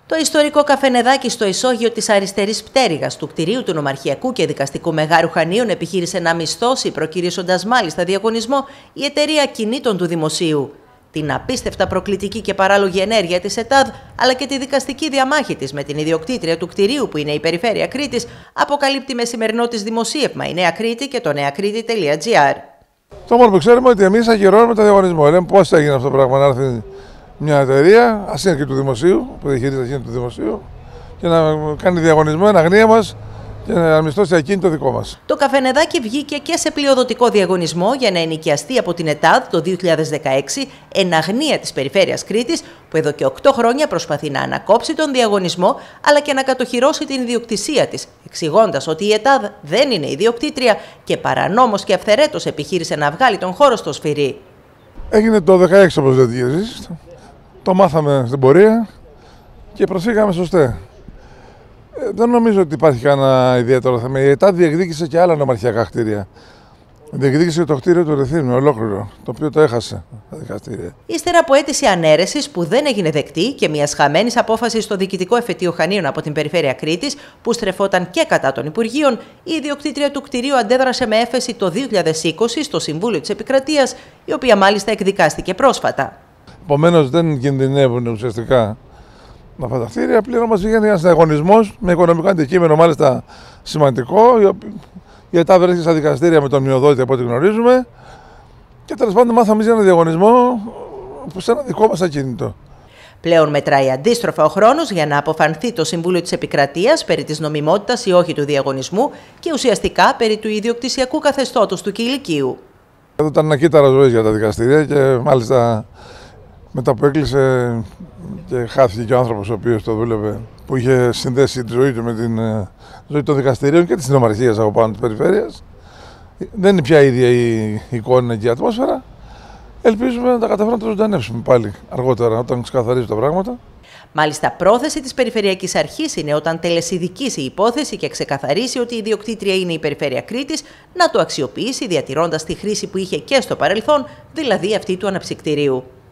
Το ιστορικό καφενεδάκι στο ισόγειο της αριστερής πτέρυγας του κτηρίου του Νομαρχιακού και Δικαστικού Μεγάρου Χανίων επιχείρησε να μισθώσει, προκυρήσοντας μάλιστα διαγωνισμό, η εταιρεία κινήτων του Δημοσίου. Την απίστευτα προκλητική και παράλογη ενέργεια της ΕΤΑΔ, αλλά και τη δικαστική διαμάχη της με την ιδιοκτήτρια του κτηρίου, που είναι η Περιφέρεια Κρήτης, αποκαλύπτει με σημερινό της δημοσίευμα η Νέα Κρήτη και το neakriti.gr. Το μόνο που ξέρουμε είναι ότι εμείς ακυρώνουμε το διαγωνισμό. Λέμε πώς θα γίνει αυτό το πράγμα, να έρθει μια εταιρεία, ας είναι και του Δημοσίου, που διαχειρίζεται του Δημοσίου, και να κάνει διαγωνισμό εν αγνία μας και να μισθώσει ακίνητο δικό μας. Το καφενεδάκι βγήκε και σε πλειοδοτικό διαγωνισμό για να ενοικιαστεί από την ΕΤΑΔ το 2016 εν αγνία της Περιφέρειας Κρήτης, που εδώ και 8 χρόνια προσπαθεί να ανακόψει τον διαγωνισμό αλλά και να κατοχυρώσει την ιδιοκτησία της, εξηγώντας ότι η ΕΤΑΔ δεν είναι ιδιοκτήτρια και παρανόμως και αυθαιρέτως επιχείρησε να βγάλει τον χώρο στο σφυρί. Έγινε το 2016 όπως δεν διαζείς. Το μάθαμε στην πορεία και προσφύγαμε σωστά. Δεν νομίζω ότι υπάρχει κανένα ιδιαίτερο θέμα. Η ΕΤΑΔ διεκδίκησε και άλλα νομαρχιακά κτίρια. Διεκδίκησε το κτίριο του Ρεθύμνου ολόκληρο, το οποίο το έχασε τα δικαστήρια. Ύστερα από αίτηση ανέρεσης που δεν έγινε δεκτή και μιας χαμένης απόφασης στο Διοικητικό Εφετείο Χανίων από την Περιφέρεια Κρήτης, που στρεφόταν και κατά των Υπουργείων, η ιδιοκτήτρια του κτηρίου αντέδρασε με έφεση το 2020 στο Συμβούλιο της Επικρατείας, η οποία μάλιστα εκδικάστηκε πρόσφατα. Επομένως, δεν κινδυνεύουν ουσιαστικά αυτά τα κτίρια. Πλέον μας βγαίνει ένας διαγωνισμός με οικονομικό αντικείμενο μάλιστα σημαντικό. Η ΕΤΑΔ βρίσκεται στα δικαστήρια με τον μειοδότη από ό,τι γνωρίζουμε. Και τέλος πάντων, μάθαμε για ένα διαγωνισμό σε ένα δικό μας ακίνητο. Πλέον μετράει αντίστροφα ο χρόνος για να αποφανθεί το Συμβούλιο της Επικρατείας περί της νομιμότητας ή όχι του διαγωνισμού και ουσιαστικά περί του ιδιοκτησιακού καθεστώτος του κηλικείου. Εδώ ήταν ένα κύτταρο ζωής για τα δικαστήρια και μάλιστα μετά που έκλεισε και χάθηκε και ο άνθρωπος ο οποίος το δούλευε, που είχε συνδέσει τη ζωή του με την ζωή των δικαστηρίων και της νομαρχίας από πάνω της περιφέρειας. Δεν είναι πια η ίδια η εικόνα και η ατμόσφαιρα. Ελπίζουμε να τα καταφέρουμε να το ζωντανεύσουμε πάλι αργότερα, όταν ξεκαθαρίζουν τα πράγματα. Μάλιστα, πρόθεση της Περιφερειακής Αρχής είναι όταν τελεσιδικήσει η υπόθεση και ξεκαθαρίσει ότι η ιδιοκτήτρια είναι η Περιφέρεια Κρήτης, να το αξιοποιήσει διατηρώντας τη χρήση που είχε και στο παρελθόν, δηλαδή αυτή του αναψυκτηρίου.